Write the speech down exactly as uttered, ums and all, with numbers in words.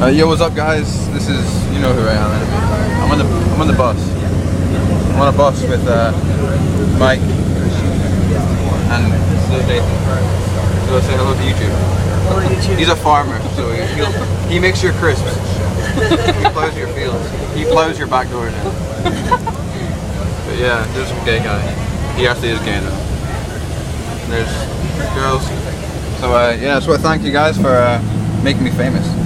Uh, yo, what's up, guys? This is, you know who I am. I'm on the I'm on the bus. I'm on a bus with uh, Mike and Nathan. So say hello to YouTube. Hello to YouTube. He's a farmer, so he he'll, he makes your crisps. He plows your fields. He plows your back door now. But yeah, there's some gay guy. He actually is gay now. And there's girls. So uh, yeah, so I thank you guys for uh, making me famous.